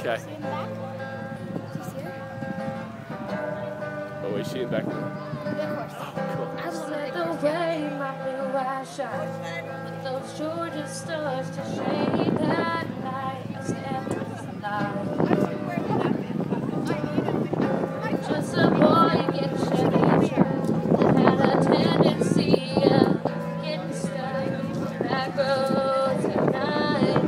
Okay. See in the back? Do you see her? Oh, is she in back there? Yeah, of course. Oh, cool. I love her. The way my blue eyes shine, with those Georgia stars to shade that night. I stand alive. Just a boy getting Chevy that had a tendency of getting stuck on back roads at night.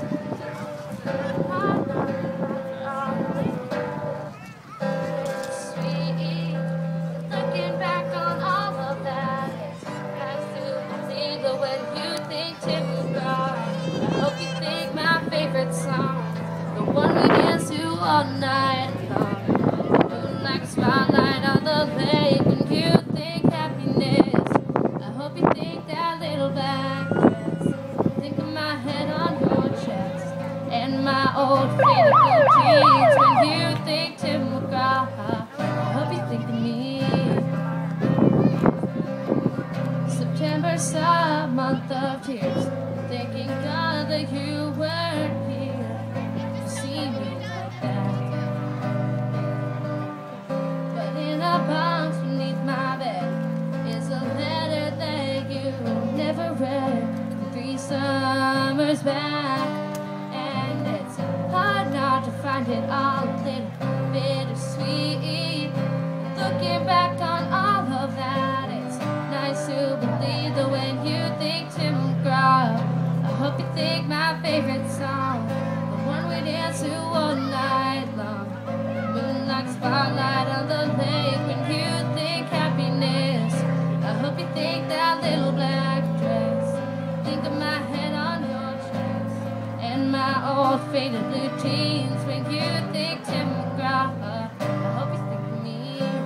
Sweet, looking back on all of that, it's nice to believe that when you think Tim McGraw. I hope you think my favorite song, the one we dance to all night long. Like spotlight on the lake when you think happiness. I hope you think that little black dress. Think of my head on your chest and my old faded blue jeans when you think Tim McGraw. I hope you think of me. September's a month of tears, thanking God that you weren't here to see me like that. Box beneath my bed is a letter that you never read 3 summers back, and it's hard not to find it all a little bittersweet. Looking back on all of that, it's nice to believe that when you think Tim McGraw. I hope you think my favorite song, the one we dance to all night long. Moonlight spotlight on the lake when you think happiness. I hope you think that little black dress. Think of my head on your chest and my old faded blue jeans when you think Tim McGraw. I hope you think of me.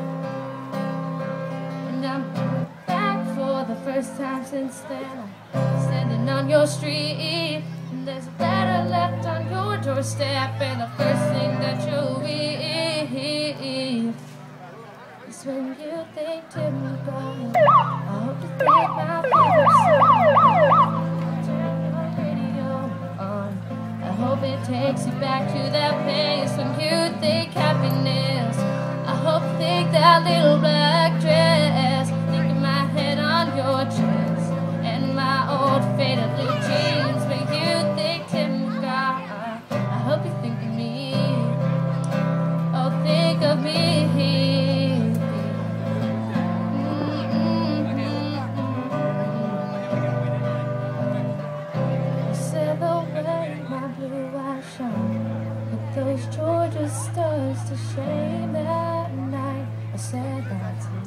And I'm back for the first time since then. I'm standing on your street, and there's a letter left on your doorstep, and the first thing that you'll read is when you think Tim McGraw. I hope you think my favorite song. Turn my radio on. I hope it takes you back to that place when you think happiness. I hope you think that little black dress. Think of my head on your chest and my old faded blue jeans when you think Tim McGraw. I hope you think of me. Oh, think of me. Said the way my blue eyes shine, with those Georgia stars to shame that night. I said that's